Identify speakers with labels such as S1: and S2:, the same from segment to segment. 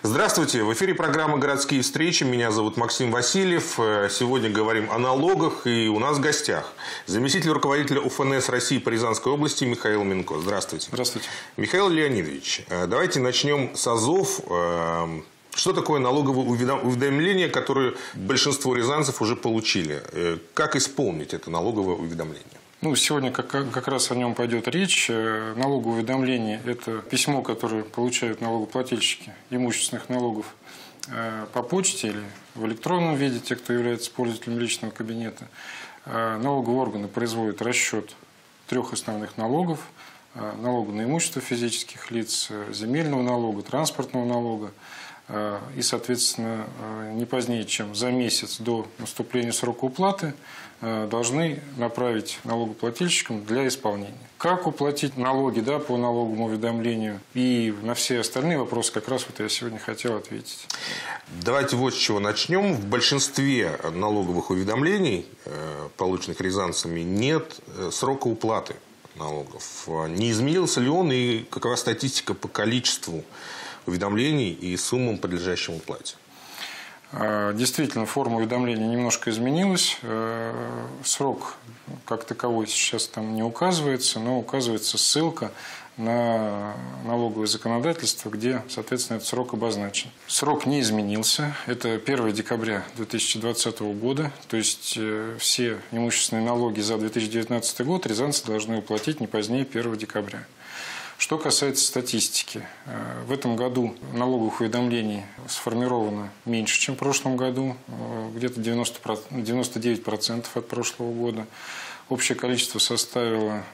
S1: Здравствуйте, в эфире программа «Городские встречи». Меня зовут Максим Васильев. Сегодня говорим о налогах, и у нас в гостях заместитель руководителя УФНС России по Рязанской области Михаил Минко. Здравствуйте.
S2: Здравствуйте.
S1: Михаил Леонидович, давайте начнем с азов. Что такое налоговое уведомление, которое большинство рязанцев уже получили? Как исполнить это налоговое уведомление?
S2: Сегодня как раз о нем пойдет речь. Налоговое уведомление – это письмо, которое получают налогоплательщики имущественных налогов по почте или в электронном виде, те, кто является пользователем личного кабинета. Налоговые органы производят расчет трех основных налогов: налога на имущество физических лиц, земельного налога, транспортного налога. И, соответственно, не позднее, чем за месяц до наступления срока уплаты, должны направить налогоплательщикам для исполнения. Как уплатить налоги по налоговому уведомлению и на все остальные вопросы как раз я сегодня хотел ответить.
S1: Давайте вот с чего начнем. В большинстве налоговых уведомлений, полученных рязанцами, нет срока уплаты налогов. Не изменился ли он и какова статистика по количеству уведомлений и суммам, подлежащим уплате?
S2: Действительно, форма уведомления немножко изменилась. Срок как таковой сейчас там не указывается, но указывается ссылка на налоговое законодательство, где, соответственно, этот срок обозначен. Срок не изменился. Это 1 декабря 2020 года. То есть все имущественные налоги за 2019 год рязанцы должны уплатить не позднее 1 декабря. Что касается статистики, в этом году налоговых уведомлений сформировано меньше, чем в прошлом году, где-то 99% от прошлого года. Общее количество составило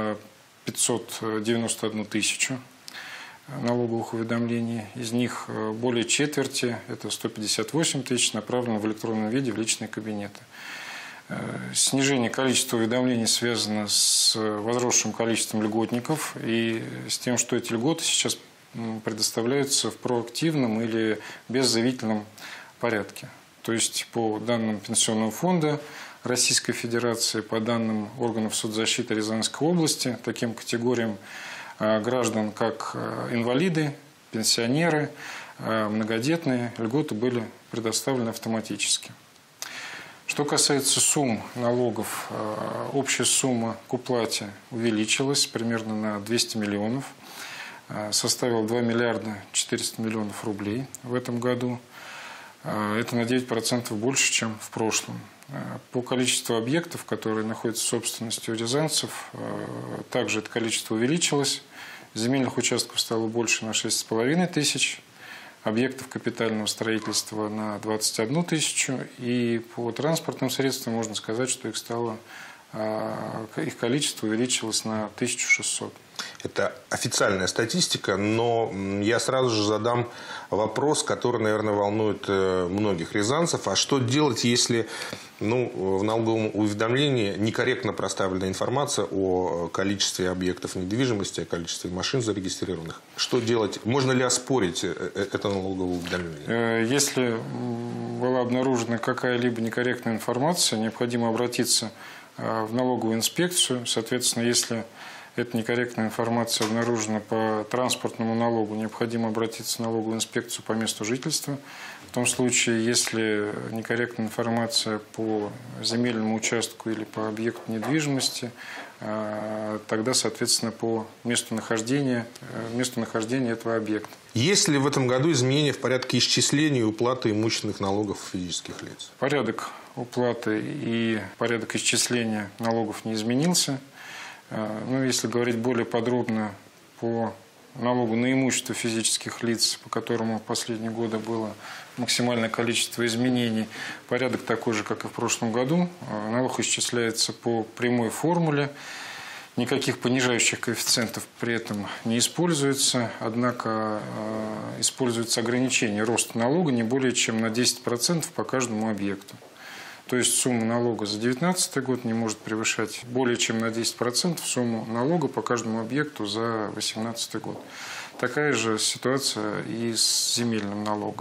S2: 591 тысячу налоговых уведомлений. Из них более четверти, это 158 тысяч, направлено в электронном виде в личные кабинеты. Снижение количества уведомлений связано с возросшим количеством льготников и с тем, что эти льготы сейчас предоставляются в проактивном или беззаявительном порядке. То есть по данным Пенсионного фонда Российской Федерации, по данным органов соцзащиты Рязанской области, таким категориям граждан, как инвалиды, пенсионеры, многодетные, льготы были предоставлены автоматически. Что касается сумм налогов, общая сумма к уплате увеличилась примерно на 200 миллионов, составила 2 миллиарда 400 миллионов рублей в этом году. Это на 9% больше, чем в прошлом. По количеству объектов, которые находятся в собственности у рязанцев, также это количество увеличилось. Земельных участков стало больше на 6,5 тысяч. Объектов капитального строительства на 21 тысячу, и по транспортным средствам можно сказать, что их количество увеличилось на 1600.
S1: Это официальная статистика, но я сразу же задам вопрос, который, наверное, волнует многих рязанцев. А что делать, если в налоговом уведомлении некорректно проставлена информация о количестве объектов недвижимости, о количестве машин зарегистрированных? Что делать? Можно ли оспорить это налоговое уведомление?
S2: Если была обнаружена какая-либо некорректная информация, необходимо обратиться в налоговую инспекцию. Соответственно, если эта некорректная информация обнаружена по транспортному налогу, необходимо обратиться в налоговую инспекцию по месту жительства. В том случае, если некорректная информация по земельному участку или по объекту недвижимости, тогда, соответственно, по месту нахождения этого объекта.
S1: Есть ли в этом году изменения в порядке исчисления и уплаты имущественных налогов физических лиц?
S2: Порядок уплаты и порядок исчисления налогов не изменился. Если говорить более подробно по налогу на имущество физических лиц, по которому в последние годы было максимальное количество изменений, порядок такой же, как и в прошлом году. Налог исчисляется по прямой формуле. Никаких понижающих коэффициентов при этом не используется, однако используется ограничение роста налога не более чем на 10% по каждому объекту. То есть сумма налога за 2019 год не может превышать более чем на 10% сумму налога по каждому объекту за 2018 год. Такая же ситуация и с земельным налогом.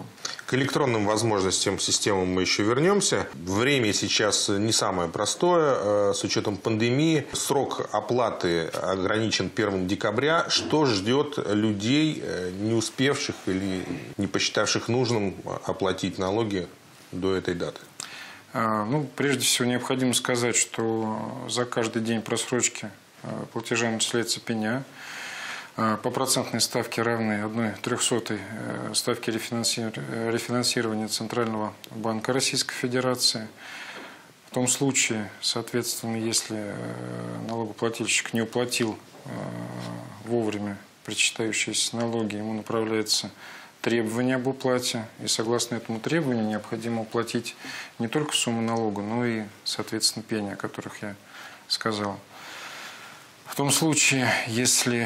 S1: К электронным возможностям системы мы еще вернемся. Время сейчас не самое простое. С учетом пандемии срок оплаты ограничен 1 декабря. Что ждет людей, не успевших или не посчитавших нужным оплатить налоги до этой даты?
S2: Прежде всего, необходимо сказать, что за каждый день просрочки платежа начисляется пеня по процентной ставке, равной 1/300 ставки рефинансирования Центрального банка Российской Федерации. В том случае, соответственно, если налогоплательщик не уплатил вовремя причитающиеся налоги, ему направляется требование об уплате, и согласно этому требованию необходимо уплатить не только сумму налога, но и, соответственно, пени, о которых я сказал. В том случае, если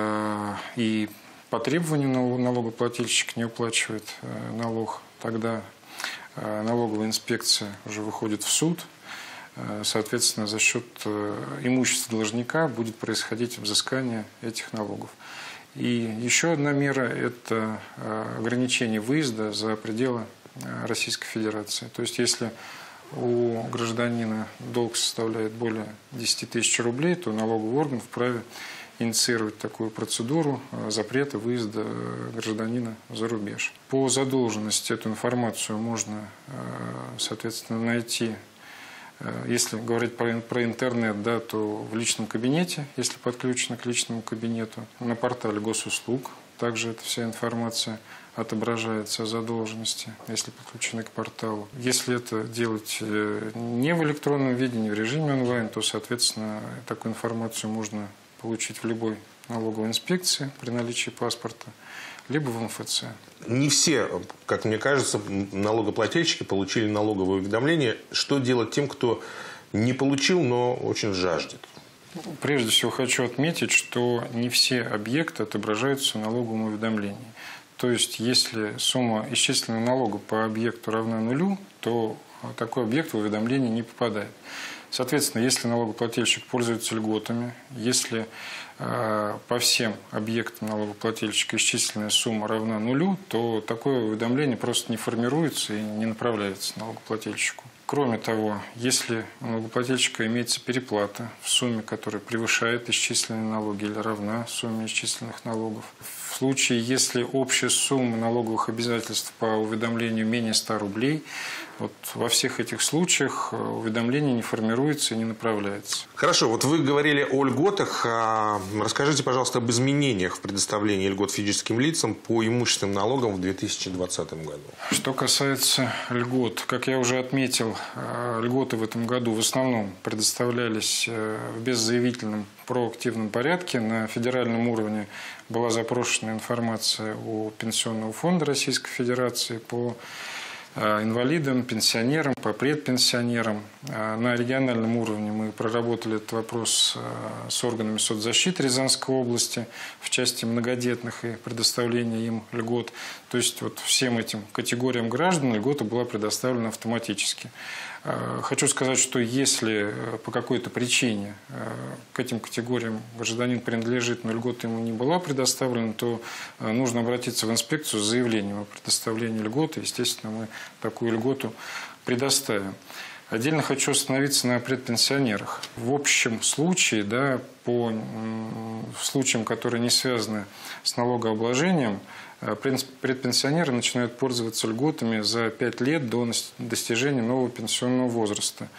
S2: и по требованию налогоплательщик не уплачивает налог, тогда налоговая инспекция уже выходит в суд. Соответственно, за счет имущества должника будет происходить взыскание этих налогов. И еще одна мера – это ограничение выезда за пределы Российской Федерации. То есть, если у гражданина долг составляет более 10 тысяч рублей, то налоговый орган вправе инициировать такую процедуру запрета выезда гражданина за рубеж. По задолженности эту информацию можно, соответственно, найти. Если говорить про интернет, да, то в личном кабинете, если подключено к личному кабинету, на портале госуслуг также эта вся информация отображается о задолженности, если подключены к порталу. Если это делать не в электронном виде, не в режиме онлайн, то, соответственно, такую информацию можно получить в любой налоговой инспекции при наличии паспорта, либо в МФЦ.
S1: Не все, как мне кажется, налогоплательщики получили налоговое уведомление. Что делать тем, кто не получил, но очень жаждет?
S2: Прежде всего хочу отметить, что не все объекты отображаются в налоговом уведомлении. То есть, если сумма исчисленного налога по объекту равна нулю, то такой объект в уведомление не попадает. Соответственно, если налогоплательщик пользуется льготами, если по всем объектам налогоплательщика исчисленная сумма равна нулю, то такое уведомление просто не формируется и не направляется налогоплательщику. Кроме того, если у налогоплательщика имеется переплата в сумме, которая превышает исчисленные налоги или равна сумме исчисленных налогов, в случае, если общая сумма налоговых обязательств по уведомлению менее 100 рублей, вот во всех этих случаях уведомление не формируется и не направляется.
S1: Хорошо, вот вы говорили о льготах. Расскажите, пожалуйста, об изменениях в предоставлении льгот физическим лицам по имущественным налогам в 2020 году.
S2: Что касается льгот, как я уже отметил, льготы в этом году в основном предоставлялись в беззаявительном проактивном порядке. На федеральном уровне была запрошена информация у Пенсионного фонда Российской Федерации по инвалидам, пенсионерам, по предпенсионерам. На региональном уровне мы проработали этот вопрос с органами соцзащиты Рязанской области в части многодетных и предоставления им льгот. То есть вот всем этим категориям граждан льгота была предоставлена автоматически. Хочу сказать, что если по какой-то причине к этим категориям гражданин принадлежит, но льгота ему не была предоставлена, то нужно обратиться в инспекцию с заявлением о предоставлении льготы. Естественно, мы такую льготу предоставим. Отдельно хочу остановиться на предпенсионерах. В общем случае, да, по случаям, которые не связаны с налогообложением, предпенсионеры начинают пользоваться льготами за 5 лет до достижения нового пенсионного возраста.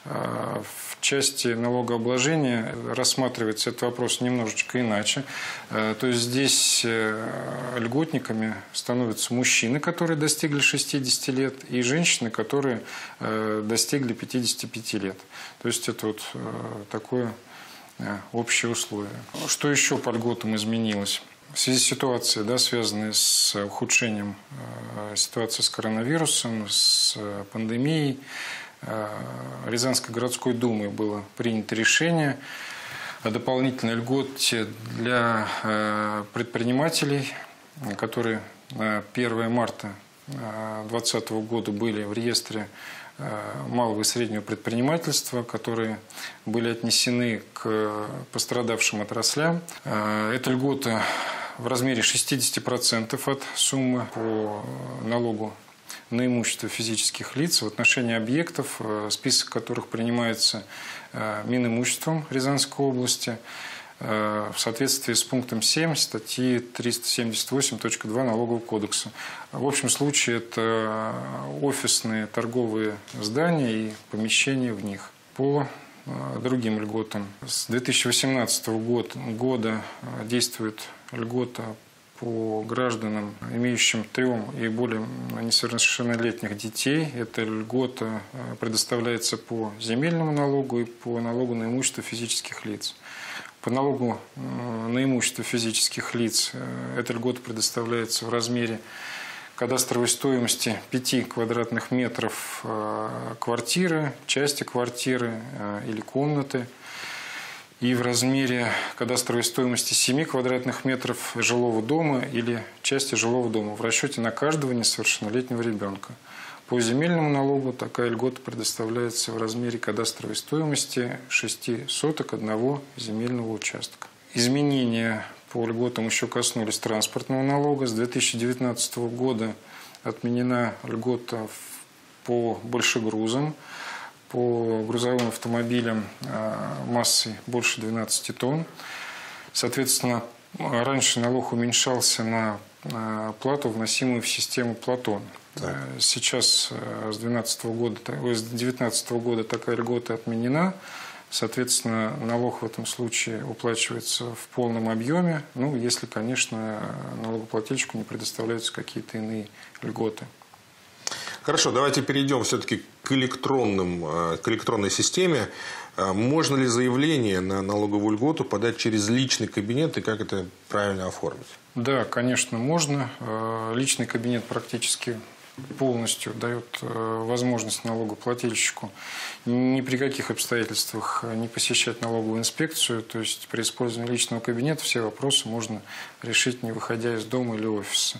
S2: В части налогообложения рассматривается этот вопрос немножечко иначе. То есть здесь льготниками становятся мужчины, которые достигли 60 лет, и женщины, которые достигли 55 лет. То есть это вот такое общее условие. Что еще по льготам изменилось? В связи с ситуацией, да, связанной с ухудшением ситуации с коронавирусом, с пандемией, Рязанской городской думой было принято решение о дополнительной льготе для предпринимателей, которые на 1 марта 2020 года были в реестре малого и среднего предпринимательства, которые были отнесены к пострадавшим отраслям. Эта льгота в размере 60% от суммы по налогу на имущество физических лиц в отношении объектов, список которых принимается Минимуществом Рязанской области в соответствии с пунктом 7 статьи 378.2 Налогового кодекса. В общем случае это офисные торговые здания и помещения в них. По другим льготам. С 2018 года действует льгота по гражданам, имеющим 3 и более несовершеннолетних детей. Эта льгота предоставляется по земельному налогу и по налогу на имущество физических лиц. По налогу на имущество физических лиц эта льгота предоставляется в размере кадастровой стоимости 5 квадратных метров квартиры, части квартиры или комнаты, и в размере кадастровой стоимости 7 квадратных метров жилого дома или части жилого дома в расчете на каждого несовершеннолетнего ребенка. По земельному налогу такая льгота предоставляется в размере кадастровой стоимости 6 соток одного земельного участка. Изменения по льготам еще коснулись транспортного налога. С 2019 года отменена льгота по большегрузам, по грузовым автомобилям массой больше 12 тонн. Соответственно, раньше налог уменьшался на плату, вносимую в систему Платон. Так. Сейчас с 2019 года такая льгота отменена. Соответственно, налог в этом случае уплачивается в полном объеме, ну, если, конечно, налогоплательщику не предоставляются какие-то иные льготы.
S1: Хорошо, давайте перейдем все-таки к электронной системе. Можно ли заявление на налоговую льготу подать через личный кабинет и как это правильно оформить?
S2: Да, конечно, можно. Личный кабинет практически полностью дает возможность налогоплательщику ни при каких обстоятельствах не посещать налоговую инспекцию. То есть при использовании личного кабинета все вопросы можно решить, не выходя из дома или офиса.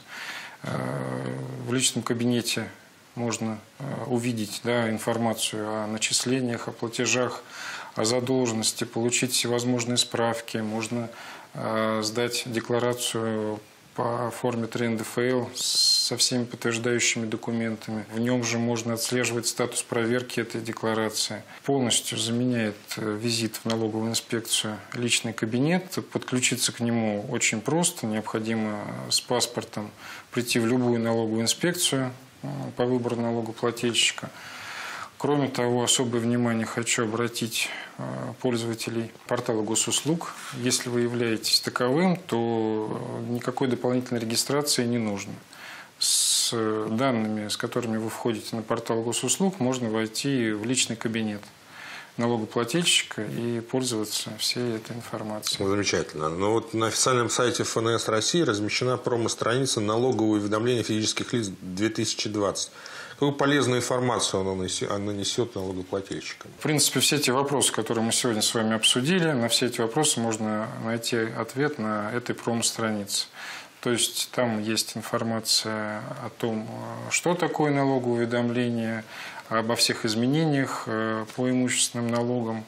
S2: В личном кабинете можно увидеть, да, информацию о начислениях, о платежах, о задолженности, получить всевозможные справки. Можно сдать декларацию по форме 3 НДФЛ со всеми подтверждающими документами. В нем же можно отслеживать статус проверки этой декларации. Полностью заменяет визит в налоговую инспекцию личный кабинет. Подключиться к нему очень просто. Необходимо с паспортом прийти в любую налоговую инспекцию по выбору налогоплательщика. Кроме того, особое внимание хочу обратить пользователей портала госуслуг. Если вы являетесь таковым, то никакой дополнительной регистрации не нужно. С данными, с которыми вы входите на портал госуслуг, можно войти в личный кабинет налогоплательщика и пользоваться всей этой информацией.
S1: Замечательно. Но вот на официальном сайте ФНС России размещена промо-страница «Налоговое уведомление физических лиц 2020». Какую полезную информацию она несет налогоплательщикам?
S2: В принципе, все те вопросы, которые мы сегодня с вами обсудили, на все эти вопросы можно найти ответ на этой промо-странице. То есть там есть информация о том, что такое налоговое уведомление, обо всех изменениях по имущественным налогам,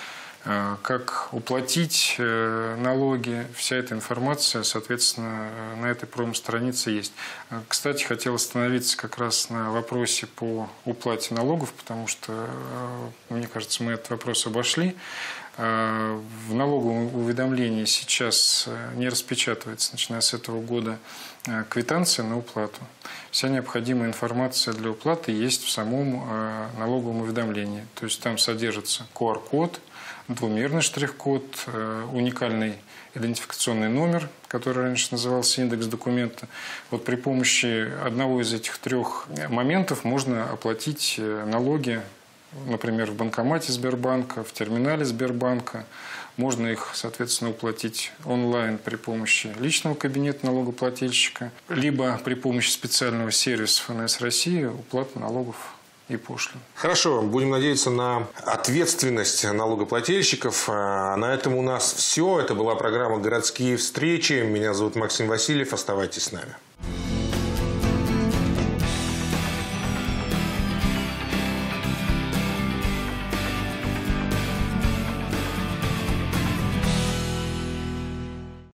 S2: как уплатить налоги. Вся эта информация, соответственно, на этой промо-странице есть. Кстати, хотел остановиться как раз на вопросе по уплате налогов, потому что, мне кажется, мы этот вопрос обошли. В налоговом уведомлении сейчас не распечатывается, начиная с этого года, квитанция на уплату. Вся необходимая информация для уплаты есть в самом налоговом уведомлении. То есть там содержится QR-код, двумерный штрих-код, уникальный идентификационный номер, который раньше назывался индекс документа. Вот при помощи одного из этих 3 моментов можно оплатить налоги, например, в банкомате Сбербанка, в терминале Сбербанка. Можно их, соответственно, уплатить онлайн при помощи личного кабинета налогоплательщика, либо при помощи специального сервиса ФНС России уплаты налогов и пошлин.
S1: Хорошо, будем надеяться на ответственность налогоплательщиков. На этом у нас все. Это была программа «Городские встречи». Меня зовут Максим Васильев. Оставайтесь с нами.